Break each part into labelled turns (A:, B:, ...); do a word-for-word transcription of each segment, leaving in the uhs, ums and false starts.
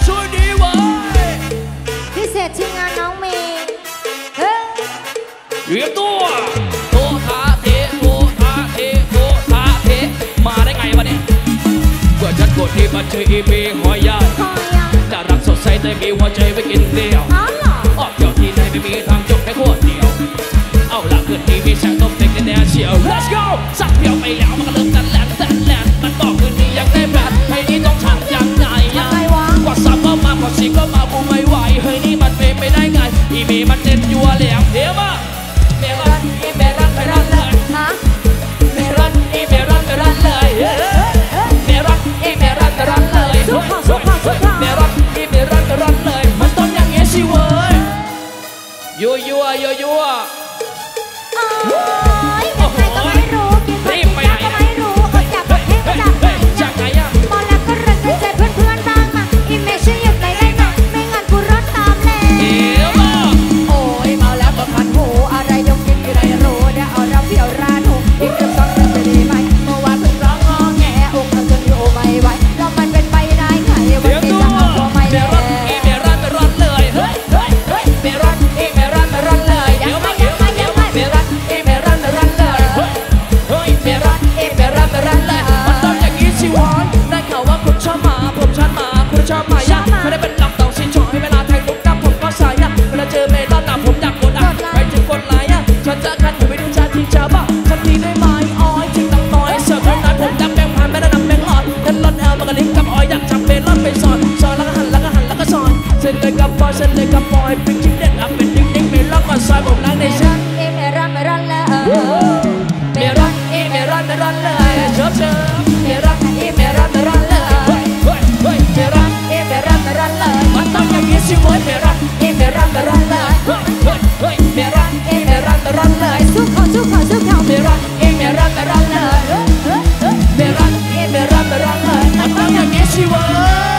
A: ช่วยดีไว้
B: พิเศษทีมงานน้องเมย์
A: เรียบตัวโตทาเทโตทาเทโตทาเทมาได้ไงวะเนี่ยกว่าฉันกดที่บัญชีอีเมย์หอยใหญ่จะรักสดใสแต่มีหัวใจไว้กินเดียวออกเที่ยวที่ไหนไม่มีทางจบแค่ขวดเดียวเอาละคืนนี้มีแสงต้มเต็งแดงเชียว Let's go สักเดียวไปแล้วมันก็เริ่มตันแลนตันแลนมันบอกคืนนี้ยังได้แผนให้นี้ต้องทำยังไงกว่าสามก็มากกว่าสี่ก็มากูไม่ไหวเฮ้ยนี่มันเป็นไม่ได้ไงอีเมย์มันเต้นยัวแหลมเดี๋ยวมาเมรันอีเมรันเมรันเลยเมรันอีเมรันเมรันเลยเมรันอีเมรันเมรันเลยเมรันอีเมรันเมรันเลยมันต้องอย่างงี้สิเว้ยยัวยัวยัวยัว
B: โอ้ยใครก็ไม่รู้กินคนกินยาก็ไม่รู้อดอยากกับเพลงมาจากไหนอะมองแล้วก็รักใจเพื่อนเพื่อนบ้างมาอีเมช่วยหยุดเลยได้ไหมไม่งั้นกูรถตามแล้วโอ้ยเมาแล้วก็คันหูอะไรยกกินอะไรรู้เดี๋ยวเอาเราเปี่ยวราหูอีกเรื่องสองเรื่องจะดีไหมเมื่อวานเพิ่งร้องงอแงอกหักจนอยู่ไม่ไหวแล้วมันเป็นไปได้ไงวันนี้จะเอาตัวไม่แน่
A: อีเมรันเมรันเลยเฮ้ยเฮ้ยเฮ้ยเมรันอีเมรันเมรันเลยเดี๋ยวมาเดี๋ยวมาเดี๋ยวมาเมรันอีเมรันเมรันเลยเฮ้ยเฮ้ยเมรันอีเมรันเมรันเลยมันต้องอย่างนี้สิวะได้ข่าวว่าคุณชอบหมาผมชอบหมาคุณชอบหมายะไม่ได้เป็นหลักต้องสิชอให้เวลาแทงลูกดับผมก็สายะเวลาเจอเมรันนะผมอยากกดอ่ะไปถึงคนไหนอ่ะฉันจะคันผมไปดูชาที่จะบ้าฉันทีได้ไหมอ้อยจริงตั้งน้อยเสือคนนั้นผมจับแบงค์พันไม่ได้นำแบงค์อ่อนฉันลดแอลมันก็ลิงกับอ้อยอยากจับเมรันไปสอนสอนแล้วก็หันแล้วก็หันแล้วก็สอนเส้นเลยกับบอยเส้นเลยกับบอยเป็นชิ้นเด็ดอ่ะเป็นดิ้งดิ้งเมรันมาซอยผมล้างในเส้น
B: เอเมรันเมรันเลย
A: เมรันอีเมรันเมรันเลยเชิบเชิบเมรันอีเมรันเมรันเลยเฮ้ยเฮ้ยเฮ้ยเมรันอีเมรันเมรันเลยมันต้องอย่างนี้สิเว้ยเมรันอีเมรันเมรันเลยเฮ้ยเฮ้ยเฮ้ยเมรันอีเมรันเมรันเลย
B: สู้เขาสู้เขาสู้เขา
A: เมรันอีเมรันเมรันเลยเมรันอีเมรันเมรันเลยมันต้องอย่างนี้สิเว้ย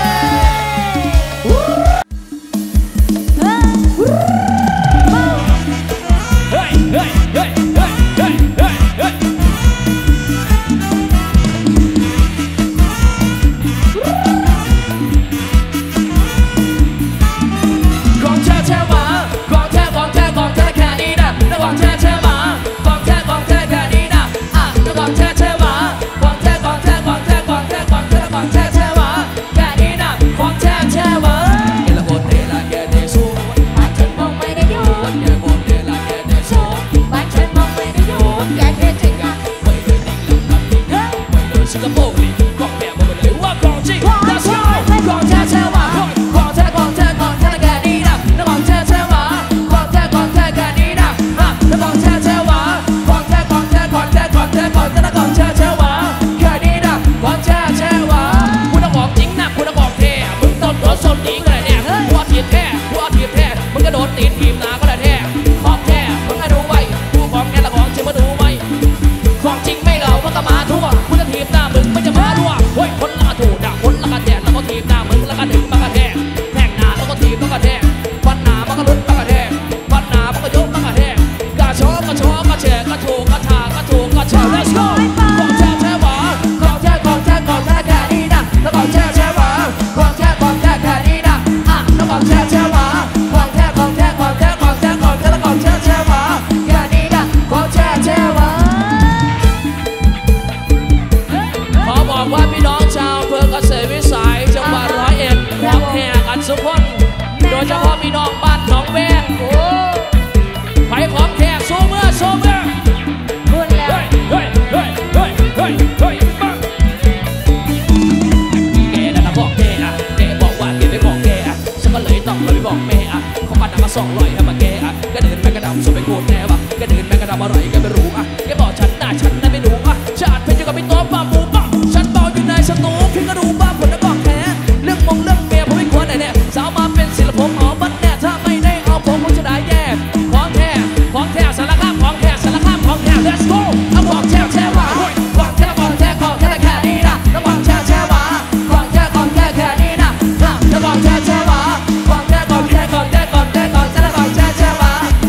A: เฮ้ยเฮ้ยเฮ้ยเฮ้ยเฮ้ยเฮ้ยเฮ้ยของแท้แท้หมาของแท้ของแท้ของแท้แค่นี้นะแล้วของแท้แท้หมาของแท้ของแท้แค่นี้นะอ่ะแล้วของแท้แท้หมาของแท้ของแท้ของแท้ของแท้ของแท้ของแท้แท้หมาแค่นี้นะของแท้แท้หมาเอลโกเตล่าแกเดซู
B: บ้านฉันมองไม่ได้ดู
A: เอลโกเตล่าแกเดซู
B: บ้านฉันมองไม่ได้ดูแกเทจริงอ่ะ
A: ไม่เคยนิ่งหลับนิ่งไม่โดนสิงคโปร์ลีของแท้บอกเลยว่าของจริง Let's go ของแท้แท้หมาของแท้ของแท้ของแท้แค่นี้นะแล้วของแท้แท้หมาของแท้ของแท้แค่นี้นะฮะแล้วของแท้แท้หมาของแท้ของแท้ของแท้ของแท้ของแท้แล้วของแท้แท้หมาแค่นี้นะของแท้แท้หมาคุณต้องบอกจริงนะคุณต้องบอกแท้มึงต้นตัวสนจริงก็ได้แน่หัวทีแท้หัวทีแท้มึงก็โดนตีนทีมนาก็ได้แท้ของแท้มึงก็ดูไว้ดูของแท้ละของจริงมาดูไว้ของจริงไม่เหล่ามันก็มาทั่วคุณจะทีมหน้ามึงไม่จะมาทั่วเฮ้ยคนละกระถูด่าคนละกระแทกแล้วก็ทีมหน้ามึงแล้วก็ดึงมากระแทกแทงหน้าแล้วก็ทีมแล้วก็แทกฟันหน้ามันก็ลุ้นมากระแทกฟันหน้ามันก็ยกมากระแทกกระชอกกระชอกกระแฉกกระถูกกระชากกระถูกกระแฉ Let's go ของแท้แท้หวานของแท้ของแท้ของแท้แค่นี้นะแล้วของแท้แท้หวานของแท้ของแท้แค่นี้นะอ่ะแล้วของแท้แท้หวานของแท้ของแท้ของแท้ของแท้ของแท้แล้วของแท้แท้หวานแค่นี้นะของแท้แท้หวานขอบอกว่าพี่น้องชาวอำเภอกเกษตรวิสัยจังหวัดร้อยเอ็ดพร้อมแข่กันทุกคนโดยเฉพาะพี่น้องบ้านหนองแวงโอ้ไผ่ของแข่โซเมอร์โซเมอร์
B: พูดแล้ว
A: เฮ้ยเฮ้ยเฮ้ยเฮ้ยเฮ้ยบ้าแกนั่นละบอกแกอ่ะแกบอกว่าแกไม่บอกแกอ่ะฉันก็เลยต้องไปบอกแม่อ่ะเขาปัดมาสองร้อยให้มาแกอ่ะก็เดินแม่กระดำสุดไปโคตรแน่วะก็เดินแม่กระดำอะไรก็ไม่รู้อ่ะแกบอกฉันหน้าฉันน่ะไม่รู้อ่ะชาติเป็นอยู่กับพี่ตัวป้าปูป้าฉันเบาอยู่ในสตูพี่ก็รู้บ้าผลแล้วบอกแท้เรื่องมงเรื่องเมียผมไม่ควรไหนเนี่ยสาวมาเป็นศิลปผมเอาบัดแน่ถ้าไม่ได้เอาผมผมจะได้แย่ของแท้ของแท้สารภาพของแท้สารภาพของแท้ Let's go เอาของแท้แท้หวานของแท้ของแท้ของแท้แค่นี้นะแล้วของแท้แท้หวานของแท้ของแท้แค่นี้นะแล้วของแท้แท้หวานของแท้ของแท้ของแท้ของแท้ของแท้แล้วของแท้แท้หวาน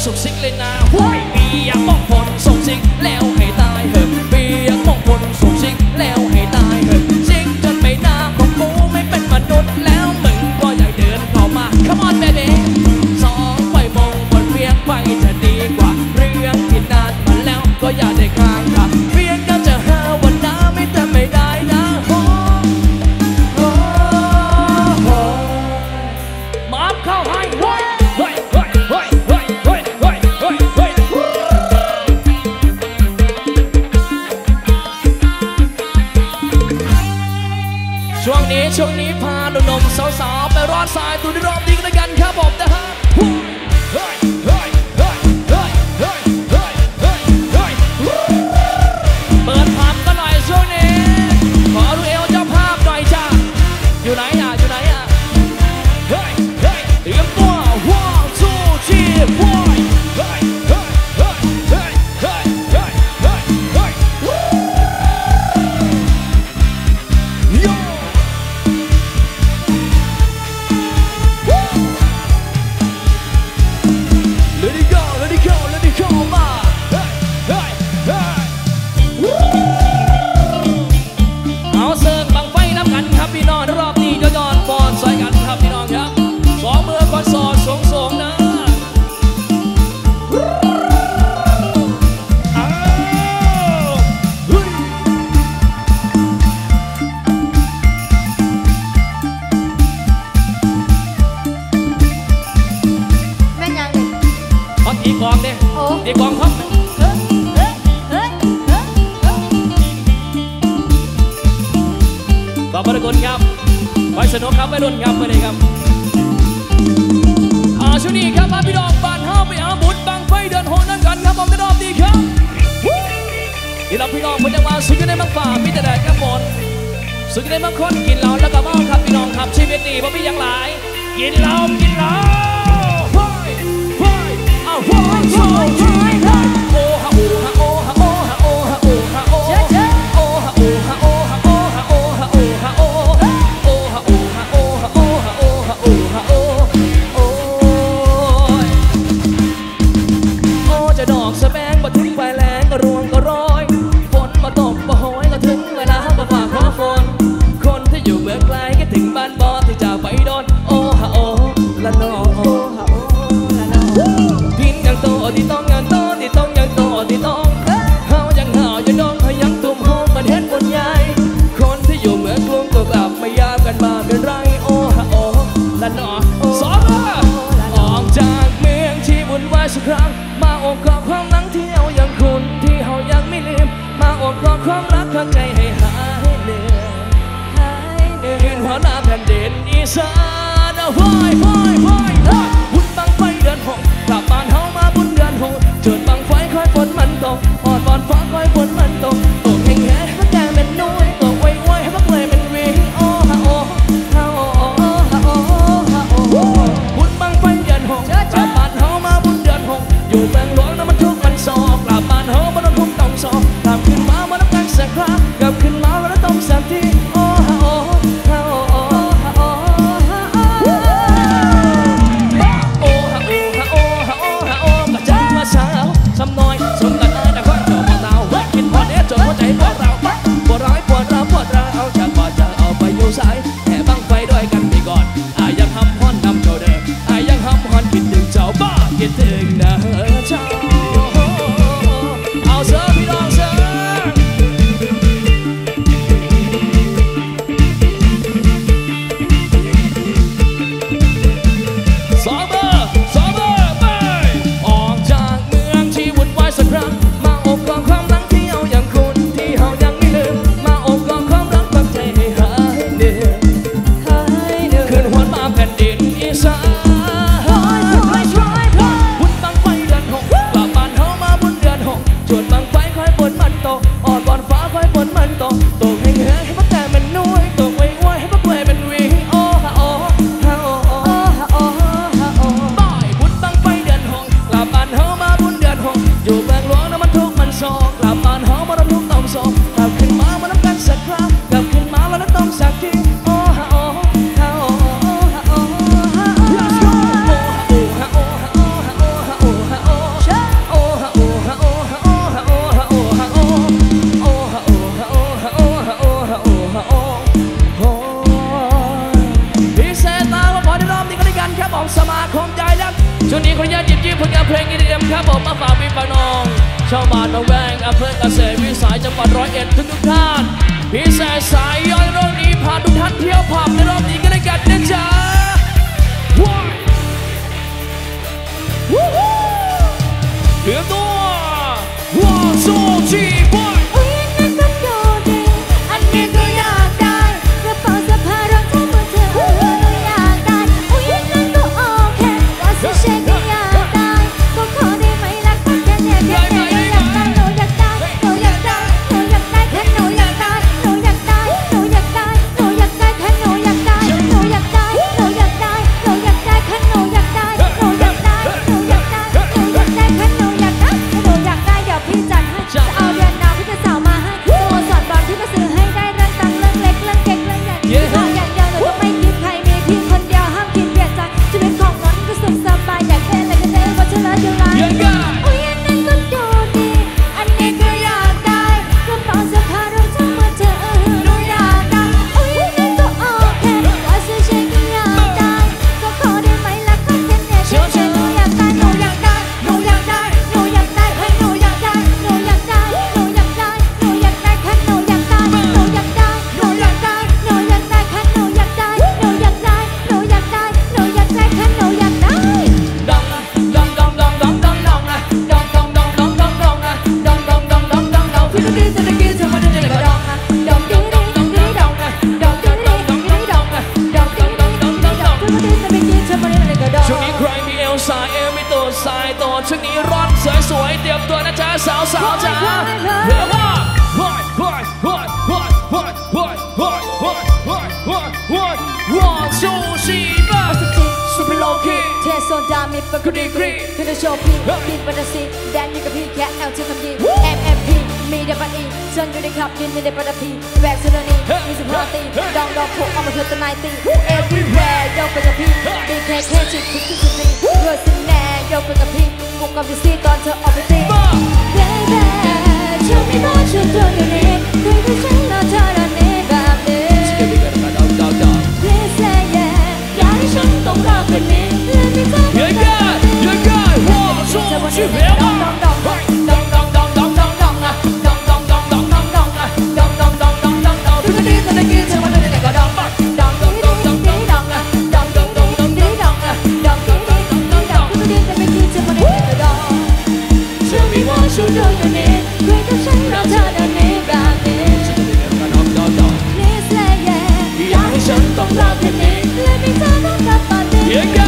A: สุกสิกเลยนะห้วยเปียกมองฝนสุกสิกแล้วให้ตายเหอะเปียกมองฝนสุกสิกแล้วให้ตายเหอะสิกจนไม่น่าของกูไม่เป็นมนุษย์แล้วมึงก็อยากเดินเข้ามา Come on baby สองไปมองฝนเปียกไปจะดีกว่าเรื่องที่นานมาแล้วก็อย่าได้ค้างค่ะเปียกก็จะหาวันน้ำไม่แต่ไม่ได้นะโอ้โอ้โอ้มาเข้าให้เฮ้ยเฮ้ยเฮ้ยเฮ้ยเฮ้ยเฮ้ยเฮ้ยเฮ้ยเฮ้ยช่วงนี้ช่วงนี้พาหนุ่มๆสาวๆไปร้อนสายตูดรอบดีกันกันครับผมนะฮะเฮ้ยเฮ้ยเฮ้ยเฮ้ยเฮ้ยเฮ้ยเฮ้ยเฮ้ยเปิดภาพกันหน่อยช่วงนี้ขอดูเอวเจ้าภาพหน่อยจ้าอยู่ไหนอ่ะอยู่ไหนอ่ะเฮ้ยเฮ้ยเตรียมตัว one two three four เฮ้ยเฮ้ยเฮ้ยเฮ้ยเฮ้ยเฮ้ยเฮ้ยเฮ้ยโย่Let it go, let it go, let it go มาเฮ้ยเฮ้ยเฮ้ยเอาเสิร์ฟบังไฟน้ำกันครับพี่น้องรอบนี้ย้อนๆฟอนใส่กันครับพี่น้องครับสองมือก่อนสอดสูงๆนะเอาเฮ้ย
B: แม่นยังเด็ก
A: เขาตีกลองเนี่ย
B: โอ้
A: ตีกลองครับ
B: เฮ้ยเฮ้ยเฮ้ยเฮ้ยเฮ้ย
A: ขอบพระคุณครับไว้สนุกครับไว้รุ่นครับไปเลยครับอ่าช่วงนี้ครับพาพี่น้องบ้านเฮาไปเอาบุญบังไฟเดินโหนนั่งกันครับผมในรอบนี้ครับที่เราพี่น้องคนจังหวัดสุขในมังฝ่ามีแต่แดดครับฝนสุขในมังคนกินเหล้าแล้วก็เมาครับพี่น้องครับชีวิตนี้บ่มีอย่างหลายกินเหล้ากินเหล้าเฮ้ยเฮ้ยอ้าวเฮ้ยเฮ้ยเฮ้ยเฮ้ยโอ้ฮะโอ้ฮะโอ้ฮะโอ้ฮะโอ้ฮะโอ้ฮะโอ้ฮะโอ้ฮะโอ้ฮะโอ้ฮะโอ้ฮะโอ้ฮะโอ้ฮะโอ้โอ้ฮะโอ้ฮะโอ้ฮะโอ้ฮะโอ้ฮะโอ้ฮะโอ้โอ้ยโอ้จะดอกสะแบงบ่ถึงไฟแรงก็รวงก็ร้อยฝนมาตกบ่โหยก็ถึงเวลามาฝากขอฝนคนที่อยู่เบื้องไกลก็ถึงบ้านบอที่จะไปโดนโอ้ฮะโอ้ละนอโอ้ฮะโอ้ละนอพินยังโตที่ต้องยังโตที่ต้องยังโตที่ต้องเฮายังเฮายังโดนเขายังตุ่มโฮมมันเห็นบนใหญ่คนที่อยู่เมืองกรุงก็กลับไม่ยามกันมาเป็นไรโอ้ฮะโอ้ละนอสองออกจากเมืองที่วุ่นวายสักครั้งมาโอบกอดความหลังที่เอาอย่างคุณที่เฮายังไม่ลืมมาโอบกอดความรักข้างใจให้หายเหนื่อยหายเหนื่อยยืนหัวหน้าแผ่นดินอีสานโว้ยโว้ยโว้ยบุญบังไฟเดือนหกกลับบ้านเฮามาบุญเดือนหกเจิดบังไฟคอยฝนมันตกอดบอนฟ้าคอยฝนมันตกตกแห้งแห้งให้มันแดงเป็นนุ้ยตกไวไวให้มันเลยเป็นวีโอ้ฮะโอ้ฮะโอ้ฮะโอ้ฮะโอ้บุญบังไฟเดือนหกกลับบ้านเฮามาบุญเดือนหกอยู่เมืองหลวงนั้นมันทุกข์มันโศกกลับบ้านเฮามันต้องทุกข์ต้องโศกกลับขึ้นมามันต้องการสักครั้งกลับขึ้นมามันต้องสักทีโอ้ฮะโอ้ฮะโอ้ฮะโอ้ฮะโอ้โอ้ฮะโอ้ฮะโอ้ฮะโอ้ฮะโอ้กระจายมาสาวสำน้อยสมกันได้แต่ค่อยเจอพอเรากินพอเนี้ยจนหัวใจปวดเราปวดร้ายปวดเราปวดเราเอาจากบ่จะเอาไปอยู่สายแห่บังไฟด้วยกันไปก่อนอายังทำฮอนนำเจ้าเดิมอายังทำฮอนคิดถึงเจ้าบ้าคิดถึงนะเจ้าเอาเสือพี่น้องเสือสองเบอร์สองเบอร์ไปออกจากเมืองที่วุ่นวายสักครั้งมาโอบกอดความหลังที่เอาอย่างคุณที่เฮายังไม่ลืมมาโอบกอดความรักความใจให้หายเหนื่อยหายเหนื่อยขึ้นหัวมาแผ่นดินอีสานบุญบังช่วงนี้ขออนุญาตหยิบยื่นผลงานเพลงนี้เดียมครับผมมาฝากพี่ฝากน้องชาวบ้านน้องแวงอำเภอเกษตรวิสัยจังหวัดร้อยเอ็ดทุกทุกท่านพี่แสสายย้อยรอบนี้พาทุกท่านเที่ยวผับในรอบนี้ก็ได้กันนะจ๊ะเตรียมตัวone two three four
B: อุ้ยนั่นก็ดูดีอันนี้ก็อยากได้กระเป๋าเสื้อผ้ารองเท้ามือถือก็อยากได้อุ้ยนั่นก็โอเคว่าสุเชนก็อยากได้ก็ขอได้ไหมล่ะก็แค่เนี่ยแค่เนี่ยหนูอยากได้หนูอยากได้หนูอยากได้หนูอยากได้แค่หนูอยากได้หนูอยากได้หนูอยากได้หนูอยากได้แค่หนูอยากได้หนูอยากได้หนูอยากได้หนูอยากได้แค่หนูอยากได้หนูอยากได้หนูอยากได้หนูอยากได้แค่หนูอยากได้หนูอยากได้เดี๋ยวพี่จัดให้จะเอาเดือนหน้าพี่จะสาวมาให้สโมสรบอลพี่ก็ซื้อให้ได้เรื่องตังเรื่องเล็กเรื่องเก่งเรื่องใหญ่พี่ขออย่างเดียวหนูต้องไม่คิดใครมีพี่คนเดียวห้ามคิดเปลี่ยนใจชีวิตของน้องก็สุขสบายอยากได้อะไรก็ได้เพราะฉันรักอยู่ไรอุ้ยอันนั้นก็ดูดีอันนี้ก็อยากได้กระเป๋าเสื้อผ้ารองเท้ามือถือหนูอยากได้อุ้ยอันนั้นก็โอเคว่าซื้อเช็คก็อยากได้ก็ขอได้ไหมล่ะก็แค่เนี่ยแค่เนี่ยหนูอยากได้หนูอยากได้หนูอยากได้หนูอยากได้ให้หนูอยากได้หนูอยากได้หนูอยากได้หนูอยากได้แค่หนูอยากได้หนูอยากได้หนูอยากได้หนูอยากได้แค่หนูอยากได้หนูอยากได้หนูอยากได้หนูอยากได้แค่หนูอยากได้
A: ดองดองดองดองดองดองดองนะดองดองดองดองดองดองนะดองดองดองดองดองดองที่นี่จะได้กินจะมาได้ยังไงก็ดองนะดองดองดองดองดองดองนะดองดองดองดองดองดองนะดองดองดองดองดองดองที่นี่จะได้กินจะมาได้ยังไงก็ดองช่วงนี้ใครมีเอลสายเอลไม่ตัวสายตัวช่วงนี้ร้อนสวยสวยเตรียมตัวนะจ๊ะสาวสาวจ๋าเฮ้ยว่าเฮ้ยเฮ้ยเฮ้ยเฮ้ยเฮ้ยเฮ้ยเฮ้ยเฮ้ยเฮ้ยเฮ้ยเฮ้ย one two three four
B: สุดโลกีเทโซดามีปกติกรีคือจะโชว์พี่พี่บันซีแดนนี่กับพี่แค่แอลจะทำดี เอ็ม เอ็ม พี มีเดบันอีฉันอยู่ในขับบินในเดบันพีแบกสุดนี้มีสิบห้าตีดองดองผูกเอามาเธอตะนายตี everywhere โยกไปกับพี่ดีแค่แค่ชิดทุกที่สุดนี้เพื่อสิแน่โยกไปกับพี่บุกกับพี่ซีตอนเธอออกไปตี baby ฉันไม่ว่าฉันตัวอยู่นี่คุยกับฉันแล้วเธอตอนนี้แบบนี้ please say yeah อยากให้ฉันต้องรักคนนี้ let me go
A: You got, you got, one, two, three, four. Dong dong dong dong dong dong dong dong dong ah, dong dong dong dong dong dong ah, dong dong dong dong dong dong. Thứ đi ta đi kiaมาได้ก็ดองบักดองดองดองดองดองดองอ่ะดองดองดองดองดองดองอ่ะดองดองดองดองดองดอง. Thứ đi ta đi kiaมาได้ก็ดองฉันไม่ว่าฉันตัวอยู่นี่คุยกับฉันแล้วเธอตอนนี้แบบนี้ Please say yeah อยากให้ฉันต้องรักคนนี้ Let me go dong dong dong dong. You got.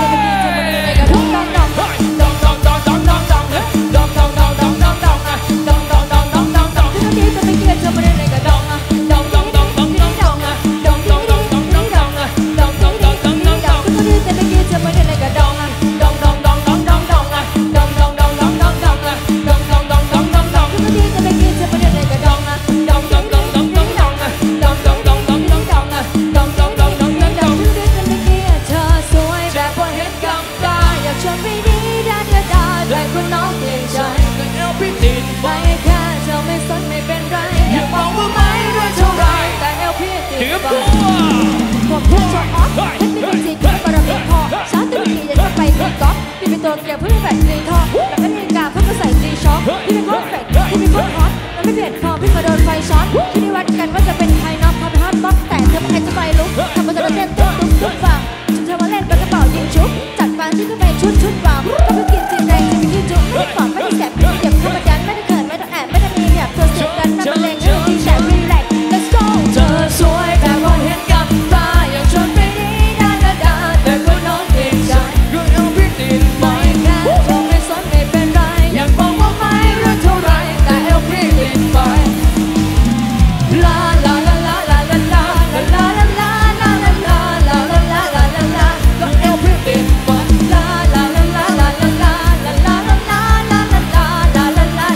A: Dong dong dong dong dong dong dong dong ah, dong dong dong dong dong dong ah, dong dong dong dong dong dong. Thứ đi ta đi kiaมาได้ก็ดองอ่ะดองดองดองดองดองดองอ่ะดองดองดองดองดองดองอ่ะดองดองดองดองดองดอง. Thứ đi ta đi kiaมาได้ก็ดองอ่ะดองดองดองดองดองดองอ่ะดองดองดองดองดองดองอ่ะดองดองดองดองดองดอง. Thứ đi ta đi kiaมาได้ก็ดองอ่ะดองดองดองดองดองดองอ่ะดองดองดองดองดองดองอ่ะดองดองดองดองดองดอง. Thứ đi ta đi kia เธอสวยแบบว่าเห็นกับตาอยากชมไม่ดีด้านเดียวดาแต่คนน้องเปลี่ยนใจก็เอวพี่ติดไปแค่เธอไม่สนไม่เป็นไรอยากบอกว่าไม่รู้เท่าไรแต่เอวพี่ติดไปพวกเธอชอบออฟเทคนิคจีที่บารมีพอช้าตื่นตีอยากจะไปตีกอล์ฟพี่เป็นตัวเกี่ยวเพื่อแบบตีทองแล้วก็ตีกาเพื่อมาใส่ตีช็อปพี่เป็นคนแฟกพี่เป็นคนฮอตแล้วไม่เปลี่ยนพอพี่มาโดนไฟช็อตพี่นี่วัดกันว่าจะเป็นใครน็อกพอไปฮอตบ๊อบแต่เธอไม่จะไปลุกทำมาจะเต้นตุ๊บตุ๊บตุ๊บฟังฉันเธอมาเล่นปากกระเป๋ายิงชุบจัดฟันที่ก็ไปชุดชุดฟังก็ไปกินจริงแรงจริงที่จุ๊บไม่ได้ปอดไม่ได้แสบไม่ได้เจ็บเข้ามาดันไม่ได้เขินไม่ต้องแอบไม่ได้มีแบบเธอเสียกันนั่งมาเลงเรื่องที่แสบรีแลกซ์ let's go เธอสวยแบบว่าเห็นกับตาอยากชวนไปดีด้านดาแต่ก็น้องติดใจก็เอาพี่ติดไปแค่เธอไม่สนไม่เป็นไรอยากบอกว่าไม่รู้เท่าไรแต่เอาพี่ติดไปลาลาลาลาลาลาลาลาลาลาลาลาลาลาลาลาลาลาลาก็เอาพี่ติดไปลาลาลาลาลาลาลาลาลาลาลาลาลาลาลาลาลา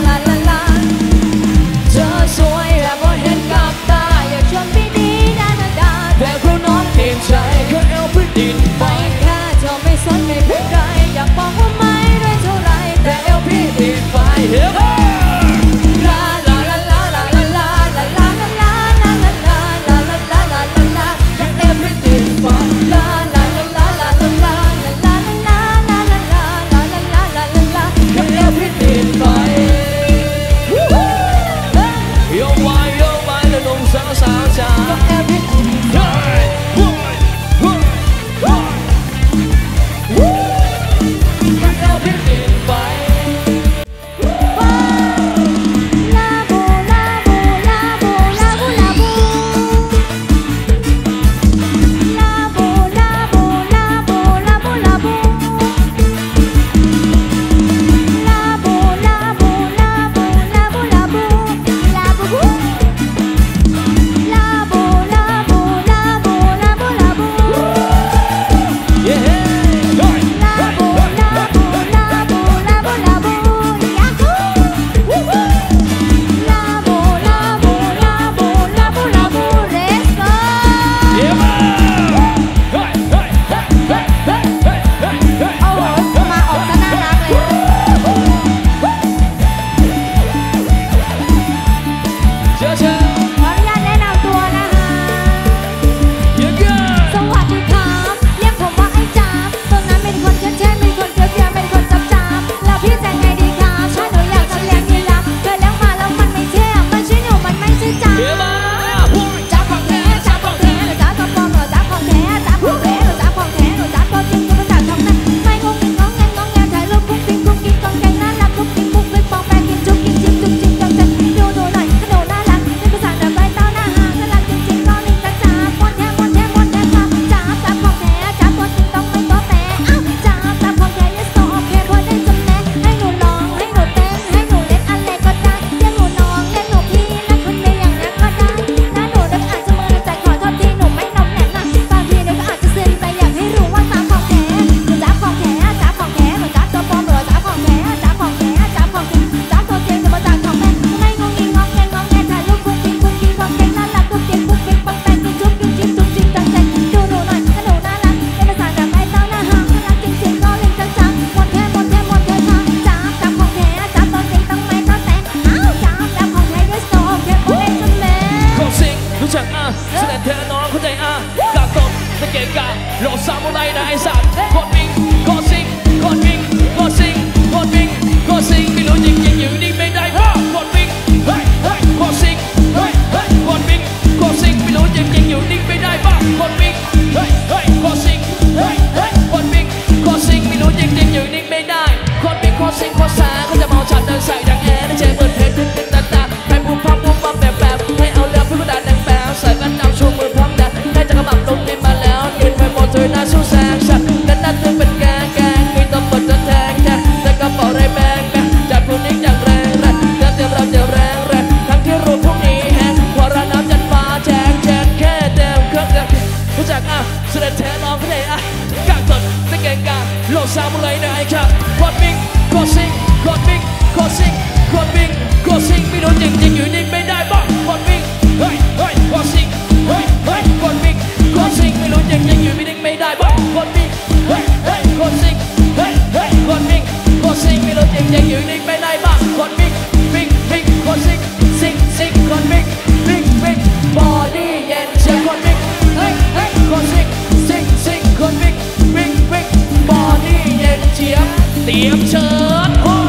A: รียมเชิญโอ้ย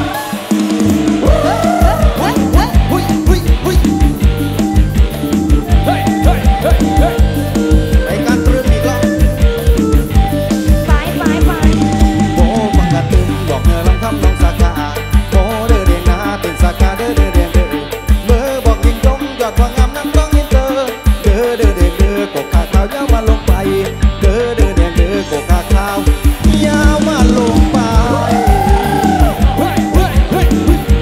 C: เฮ้ยเฮ้ยเฮ้ยเฮ้ยเฮ้ย
A: เฮ้ยเฮ้ยเฮ้ยเฮ้ย
C: รายการตรึมอีกแล้ว
B: ไปไปไป
C: โบบังกะตึมบอกเงือลำคำน้องสากาโบเด้อเด้อนาเป็นสากาเด้อเด้อเด้อเด้อเมื่อบอกยิงยงยอดความงามน้ำต้องยินเจอเด้อเด้อเด้อเด้อกกขาขาวยาวมาลงไปเด้อเด้อเด้อเด้อกกขาขาวยาวมาลงไป
A: เฮ้ยเฮ้ยเฮ้ย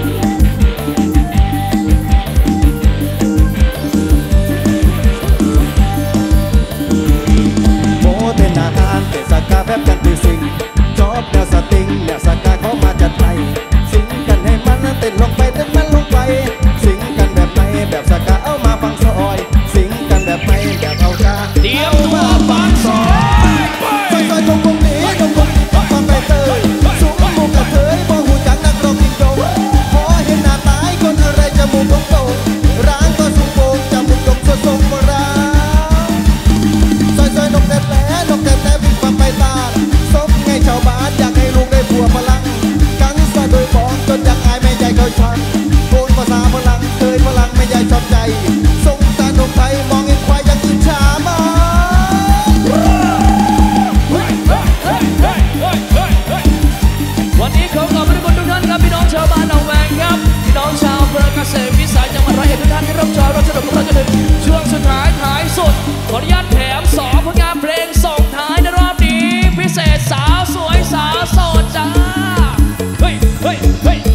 C: โบเต้นอาหารเต้นสากาแบบกันตีสิงชอบแนวสติงแนวสากาเขามาจัดให้สิงกันให้มันเต้นลงไปเต้นมันลงไปสิงกันแบบไหนแบบสากาเอามาฟังซอยสิงกันแบบไหนแบบเอากา
A: เตรียมตัวฟังซอย
C: ซอยซอยตรงตรงนี้ตรงตรงนี้ฟังไปเตยสูงมุกกระเทยบ่หูจักนักร้องยิงโดพอเห็นหน้าตายคนอะไรจมูกโตร้านก็สูงโป่งจมูกตรงสทรงโบราณซอยซอยนกแต่แต่นกแต่แต่วิ่งฟังไปตาสมไงชาวบ้านอยากให้ลูกได้ผัวพลังกังซะโดยบ้องจนอยากอายไม่ใจเขาชังโกนภาษาพลังเคยพลังไม่ใหญ่ชอบใจสงตาหนุ่มไทยมองเห็นควายยังอิจฉามา
A: วันนี้ขอขอบคุณทุกท่านครับพี่น้องชาวบ้านหนองแวงครับพี่น้องชาวอำเภอเกษตรวิสัยจังหวัดร้อยเอ็ดทุกท่านที่รับชมรับชมเราจะถึงช่วงสุดท้ายท้ายสุดขออนุญาตแถมสองผลงานเพลงส่งท้ายในรอบนี้พิเศษสาวสวยสาวโสดจ้าเฮ้ยเฮ้ยเฮ้ย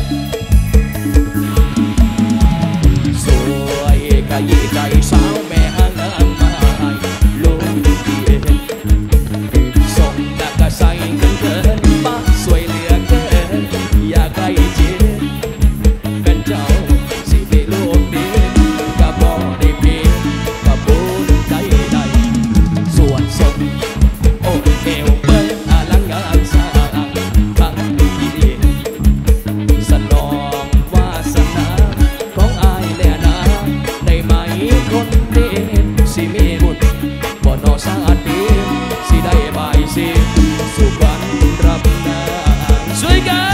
A: สวยกะยี่ใจสาวแม่ห้างนางไม้ลุงเย็นส่งหน้ากะใส่เกินเกินมาสวยเหลือเกินอยากใกล้ชิดเป็นเจ้าสิได้ลูกดีกะบ่ได้เพียงกะบุญใจใดส่วนส่งโอ้เอวเปิ้ลอลังงานสร้างทั้งดีสนองวาสนาของอายและนางได้ไหมคนเด่นสิมีบุญบ่นอสาดีสิได้บายสิสุขวันรับนางช่วยกัน